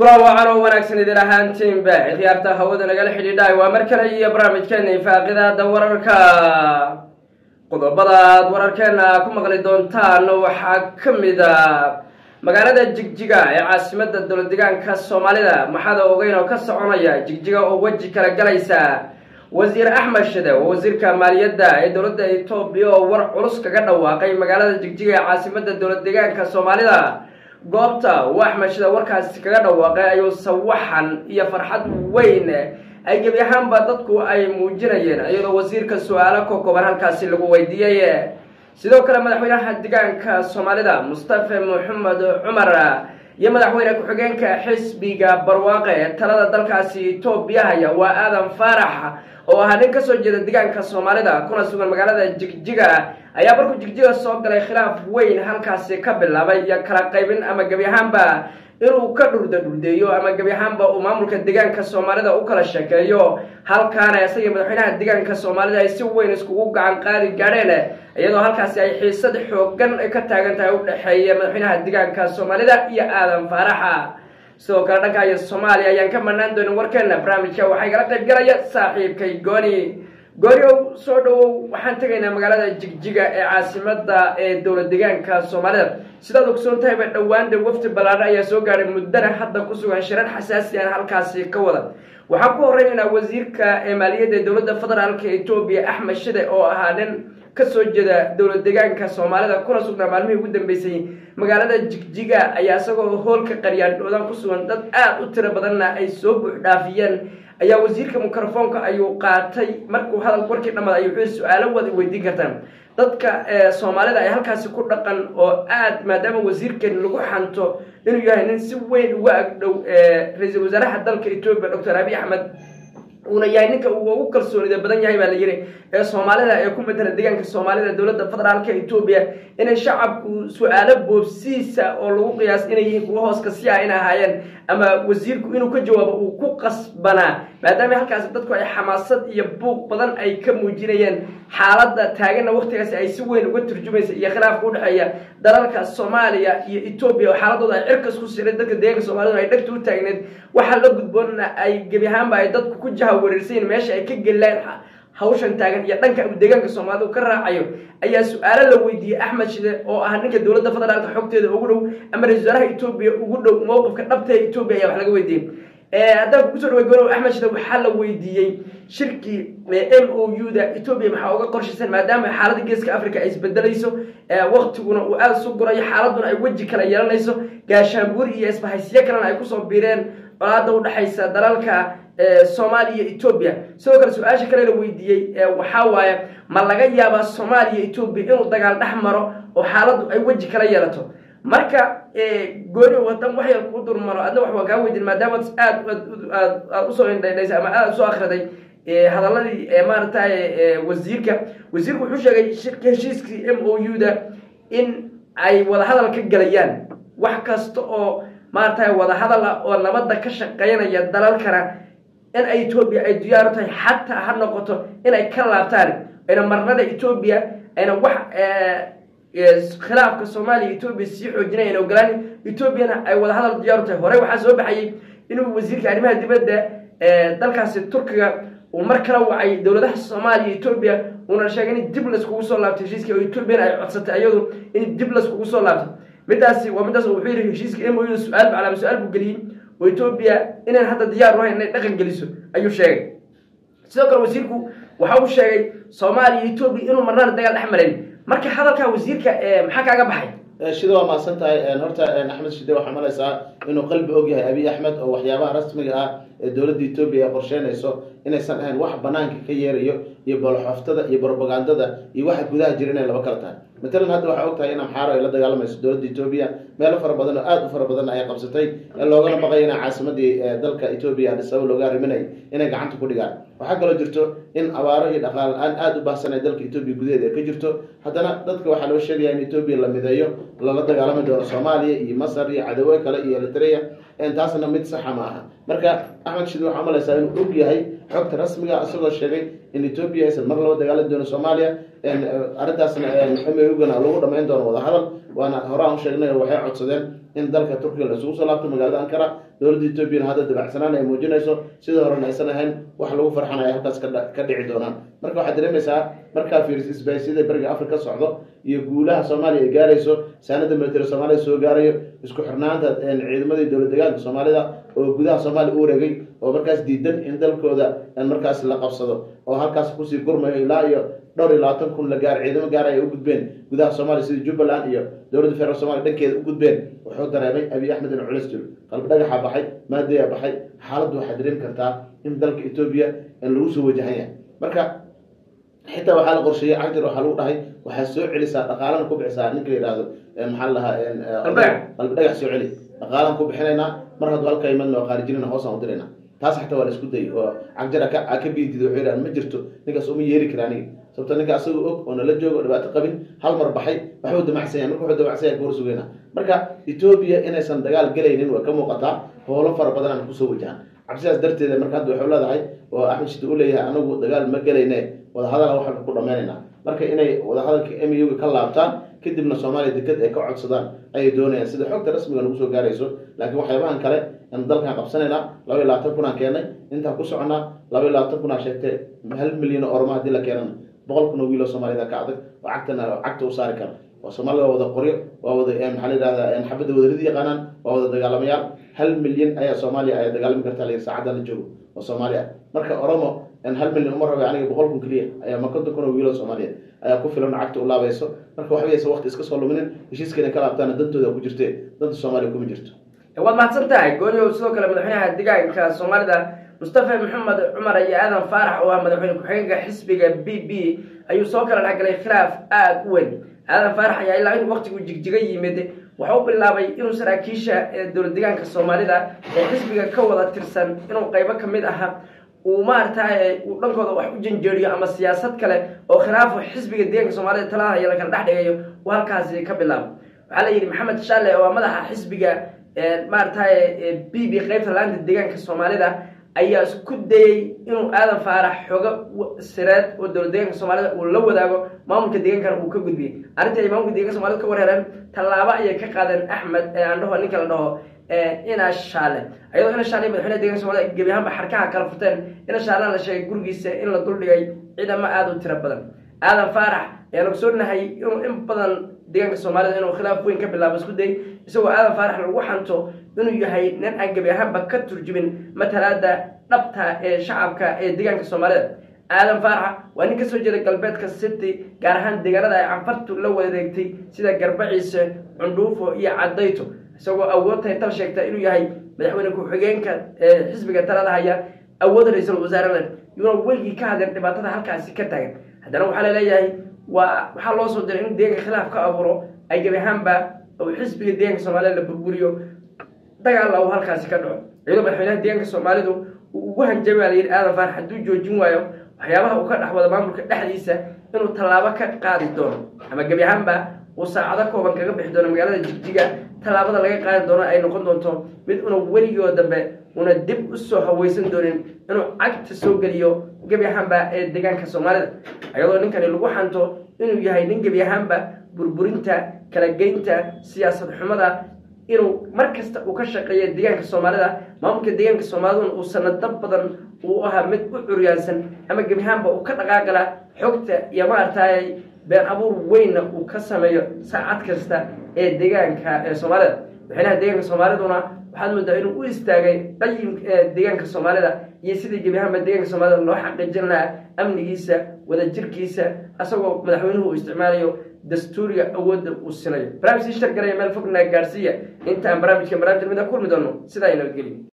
kula wacan wanaagsan idin ahaantiinba khiyaarta hawada nagala xidhiidhay waa mar kale iyo barnaamijkeena faaqida wararka qodobada wararkeena ku maqli doontaan waxaa kamid ah magaalada Jigjiga ee caasimadda dowlad deegaanka Soomaalida maxaa ogeyn oo ka soconaya Jigjiga oo waji kala galaysa wasiir Axmed Shide wasiirka maaliyadda ee dowladda Itoobiya oo war culus kaga dhawaaqay magaalada Jigjiga ee caasimadda dowlad deegaanka Soomaalida goobta Axmed Shide warkaas kaga dhawaaqay ayuu sawaxan iyo farxad weyn ay gabi ahaanba dadku ay muujinayeen iyadoo wasiirka su'aalo ka kooban halkaas lagu weydiiyay sidoo kale madaxweynaha deegaanka Soomaalida Mustafa Maxamed Cumar iyo madaxweynaha ku-xigeenka xisbiga barwaaqe talada dalkaasi Itoobiya haya waa Aadan Faarax oo ah nin ka soo jeeda deegaanka Soomaalida kuna sugan magaalada Jigjiga ayaa markuu Jigjiga soo galay khilaaf weyn halkaas ka bilaabay iyo kala qaybin ama gabi ahaanba inuu ka dhurdeeyo ama gabi ahaanba uu maamulka deegaanka Soomaalida u kala sheekeeyo halkaan ay madaxweynaha deegaanka Soomaalida ay si weyn iskugu gacan qaadi gaareen iyadoo halkaas ay xiisad xoogan ka taagan tahay u dhaxeeya madaxweynaha deegaanka Soomaalida iyo Aadan Faarax soo kala dhanka Soomaaliya ayaan ka manaan doonin warkeena barnaamijka waxay kala qayb galaya saaxiibkay gooni soo dhawow waxaan tagaynaa magaalada Jigjiga ee caasimadda ee dowlad deegaanka Soomaalida sidaad ogsoon tahay ba dhawaan wafdi balaadha ayaa soo gaaray muddana hadda ku sugan shirar xasaasi ah halkaas ka wada waxaan ku horeynaa wasiirka maaliyadda ee dowladda federaalka Itoobiya Axmed Shide oo ahaa nin ka soo jeeda dowlad deegaanka Soomaalida kuna sugan maalmihii ugu dambeysay magaalada Jigjiga ayaa isagoo hoolka qariyaan doodan ku sugan dad aad u tiro badanna ay soo buux dhaafiyeen ayaa wasiirka mikrofoonka ayuu qaatay markuu hadal warkii dhamad ayuu su'aalo wada weydiin kartaan dadka Soomaalida ay halkaas ku dhaqan oo aad maadaama wasiirkan lagu xanto inuu yahay nin si weyn uga agdhow ra'iisul wasaaraha dalka Itoobiya Dr. Abiy Ahmed una yahay ninka ugu kalsoonida badan yahay baa la yiri Soomaalida ee ku matala deegaanka Soomaalida dowladda federaalka Itoobiya inay shacabku su'aalo boobsiisa oo lagu qiyaas inay yihiin kuwa hoos ka sii ahaayeen ama wasiirku inuu ka jawaabo uu ku qasbana maadaama halkaas dadku ay xamaasad iyo buuq badan ay ka muujinayeen xaaladda taagan waqtigaas ay si weyn uga turjumayso iyo khilaafka u dhaxeeya dalalka Soomaaliya iyo Itoobiya oo xaaladooda ay cirkas ku siray dadka deegaanka Soomaalida ay dhagtu u taagneed waxa la gudboona ay gabi ahaanba ay dadku ku wareersan meesha ay ka galeen hawshan taagan iyo dhanka deegaanka Soomaalida ka raacayo ayaa su'aalo la weydiiyay Axmed Shide oo ah ninka dowladda federaalka xogteeda ugu dhow ama ra'iisul wasaaraha Itoobiya ugu dhow mowqifka dhabta ee Itoobiya ayaa wax laga weydiiyay hadda ku soo dhaweeyay Axmed Shide waxa la weydiiyay shirki MOU-da Itoobiya maxaa uga qorshaysan maadaama xaaladda geeska Afrika ay isbedelayso waqtiguna uu aad soo goray xaaladuna ay waji kala yeelanayso gaashaanbuur iyo isbahaysiyo kalena ay ku soo biireen colaadda u dhaxaysa dalalka Soomaaliya Itoobiya sidoo kale su'aasha kale la weydiiyay waxa waaye ma laga yaabaa Soomaaliya Itoobiya inuu dagaal dhex maro oo xaaladdu ay waji kala yeelato marka gooni wadan wax yar ku durmaro adna wax waa ka weydiin maadaama aad u soo indhaysay ama aad soo akhriday hadaladii maartay wasiirku wuxuu sheegay heshiiskii MOU-da in ay wada hadal ka galayaan wax kasta oo maartay wada hadal oo nabadda ka shaqeynaya dalalkana in ay Itoobiya ay diyaar u tahay xataa ha noqoto in ay ka laabtaan in marnada Itoobiya ayna wax khilaafka Soomaaliya Itoobiya si xoojinayeen oo galaan Itoobiyana ay wada hadal diyaar u tahay hore waxa soo baxay inuu wasiirka arrimaha dibadda dalkaasi Turkiga uu mar kale wacay dowladaha Soomaaliya Itoobiya una sheegay in dib la iskugu soo laabtay heshiiska oo Itoobiya ay codsatay iyadu in dib la iskugu soo laabto midaasi waa midaas wuxuu yiri heshiiska MOU su'aal bacala su'aal buu galiyay oo Itoobiya inay hadda diyaar u ahayn inay dhaqan geliso ayuu sheegay sidoo kale wasiirku waxa uu sheegay Soomaaliya Itoobiya inuu marnaan dagaal dhex marin marka hadalka wasiirka maxaa kaaga baxay Shide waa maasantahay horta Axmed Shide waxa malaysaa inuu qalbi og yahay Abiy Ahmed oo waxyaabaha rasmiga ah ee dowladda Itoobiya qorsheynayso inaysan ahayn wax banaanka ka yeerayo iyo bolxoftada iyo propagandada iyo waxa gudaha jireen laba kala tahay مثلا هذا waxa og tahay in Amhara ay la dagaalamayso dowladda Itoobiya meel fara badan oo aad u fara badan ay qabsatay in loogana baqayna caasimadii dalka Itoobiya Addis Ababa looga riminay inay gacanta ku dhigaan waxa kale jirto in abaaro iyo dhaqaal aad u baahsanay dalka Itoobiya gudaheeda ka jirto haddana dadka waxa loo sheegay in Itoobiya la mideeyo la dagaalamo doono Soomaaliya iyo Masar iyo cadaway kale iyo Eritrea intaasna mid sax ma aha marka Axmed Shide waxa malaysaa inuu og yahay xogta rasmiga asagoo sheegay in Itoobiya aysan mar laba dagaalami doono Soomaaliya arrintaasna MOU-gana lagu dhamayn doono wada hadal waana hore aan sheegnay waxay codsadeen in dalka Turkiga la isugu soo laabto magaalada Ankara dowladda Ethiopia hadda dabacsanaan ay muujinayso sida hore aysan ahayn wax lagu farxanayo halkaas ka dhici doonaan marka waxaad dareemaysaa marka fiiris isbaysida bariga Afrika socdo iyo guulaha Soomaaliya ay gaarayso sanada military Soomaaliya soo gaarayo isku xirnaanta ciidamadii dowladda deegaanka Soomaalida oo gudaha Soomaaliya u wareegay oo markaas diidan in dalkooda markaas la qabsado oo halkaas ku sii gurmayo ilaa iyo dhowr iyo 20 kun la gaar ciidamo gaar ay u gudbeen gudaha Soomaaliya sida Jubbaland iyo dowladda federaalka Soomaaliya dhankeeda u gudbeen wuxuu dareemay Abiy Ahmed in culis jiro qalbi dhagaxa baxay maadaya baxay xaaladdu waxay dareemi kartaa in dalka Ethiopia lagu soo wajahayo marka xitaa waxa la qorsheeyay cagdir waxa lagu dhahay waxa soo celisaa dhaqaalaha ku bixisaa ninka yiraahdo maxaa la qalbi dhagax soo celi dhaqaalaha ku bixinayna mar hadda halka iman oo khaarijina hoos aan u dirayna taas xataa waa isku day oo cagdir ka biidido xiraan ma jirto ninkaas uma yeeri karaan sababta ninka asagu og oo la joogo dhibaato qabin hal mar baxay waxa uu damacsan markuu wuxuu damacsan yahay goor marka Ethiopia inaysan dagaal galaynin waa ka muuqataa howlo fara badan aan ku soo wajahan cabsiyaas darteeda marka hadda wuxuu leedahay oo Axmed Shide u leeyahay anagu dagaal ma galaynay wada hadal waxa ku dhameynaa marka inay wada hadalka MOU ka laabtaan kadibna Soomaaliya degdeg ay ka codsadaan ay doonayaan sida xogta rasmiga lagu soo gaarayso laakiin waxyaabahan kale in dalka qabsanayna 22 kun aan keenay inta ku socona 22 kun sheegtay 1 milyan oo ormo hadii la keenana 100 kun oo wiil oo Soomaalida ka adag oo cagta u saari kara oo Soomaaliya wada qoryo waa wada maxaa la yiraahdaa in xabada wadadii yaqaanaan waa wada dagaalamayaal 1 milyan ayaa Soomaaliya ay dagaalami kartaa leeyahay saacada la joogo oo Soomaaliya marka oromo in 1 milyan umar raba aniga 100 kun kaliya ayaa ma konton kun oo wiil oo Soomaaliya ayaa ku filan cagta u laabayso marka waxa weeyse waqti iska soo luminin heshiiskana ka laabtaan dantooda ku jirtay danta Soomaaliya kuma jirto waad mahadsantahay gooniyo sidoo kale madaxweynaha deegaanka Soomaalida Mustafa Maxamed Cumar iyo Aadan Faarax oo madaxweyne ku-xigeenka xisbiga BB ayuu soo kala dhagalay khilaaf aad u weyn Aadan Faarax ayaa ilaa in waqtigu jigjiga yimid waxa uu bilaabay inuu saraakiisha dowladda deegaanka Soomaalida ee xisbiga ka wada tirsan inuu qaybo kamid ah uu maartay uu dhankooda wax u janjeeriyo ama siyaasad kale oo khilaaf xisbiga deegaanka Soomaalida talaha ay la kala dhaxdhigayo halkaas ka bilaabo waxa la yiri Maxamed Shaale oo madaxa xisbiga maartay BB qaybta laanta deegaanka Soomaalida ayaa isku dayay inuu Aadan Faarax xoga sireed oo dowladda deegaanka Soomaalida uu la wadaago maamulka deegaanka uu ka gudbiyay arinta ay maamulka deegaanka Soomaalida ka wareereen talaabo ay ka qaadeen Axmed aan dhaho ninka la dhaho ina Shaale ayadoo ina Shaale madaxweynaha deegaanka Soomaalida gabiyaanba xarkaha kala futeen ina Shaale la sheegay gurigiisa in la dul dhigay ciidamo aad u tiro badan Aadan Faarax ayaa lagu soo nahay inuu in badan deegaanka Soomaalida inuu khilaaf weyn ka bilaabo isku day isagoo Aadan Faarax lagu xanto inuu yahay nin aan gabiyaanba ka turjumin matalaada dhabta ee shacabka ee deegaanka Soomaalida Aadan Faarax waa nin ka soo jeeda galbeedka City gaar ahaan deegaanada ay canfartu la wareegtay sida Garbaciise Cundhuufo iyo Cadayto isagoo awoodtay tal sheegtay inuu yahay madaxweyne ku-xigeenka xisbiga talada haya awood ra'iisul wasaaraha iyo walgii ka hadlay dhibaatada halkaas ka taagan haddana waxa la leeyahay waxa loo soo diray in deegaanka khilaaf ka abuuro ay gabiyaanba oo xisbiga deegaanka Soomaalida la burburiyo dagaal law halkaas ka dhaco iyadoo madaxweynaha deegaanka Soomaalidu uu ugu hanjabay Aadan Faarax haduu joojin waayo waxyaabaha uu ka dhaxwada maamulka dhexdiisa inuu talaabo ka qaadi doono ama gabiyaanba uu saacado kooban kaga bixi doono magaalada Jigjiga talaabada laga qaadi doono ay noqon doonto mid uu weligood dambe una dib u soo hawaysan doonin inuu cagta soo galiyo gabiyaanba ee deegaanka Soomaalida ayadoo ninkani lagu xanto inuu yahay nin gabiyaanba burburinta kala geynta siyaasad xumada inuu markasta uu ka shaqeeyo deegaanka Soomaalida maamulka deegaanka Soomaalida uu sanad badan uu ahaa mid u curyaansan ama gabiyaanba uu ka dhaqaaqala xogta iyo maartay been abuur weyn uu ka sameeyo saacad kasta ee deegaanka Soomaalida waxayna deegaanka Soomaaliduna waxaad moodaa inuu u istaagay qayimka deegaanka Soomaalida iyo sidii gabiyaanba deegaanka Soomaalida loo xaqiijin lahaa amnigiisa wada jirkiisa asagoo madaxweynuhu uu isticmaalayo dastuuriga awoodda uu sinayo barnaamijka shirkadda meel fogna gaarsiya inta aan barnaamijka mid kulmi doono sida ay nabadgelyo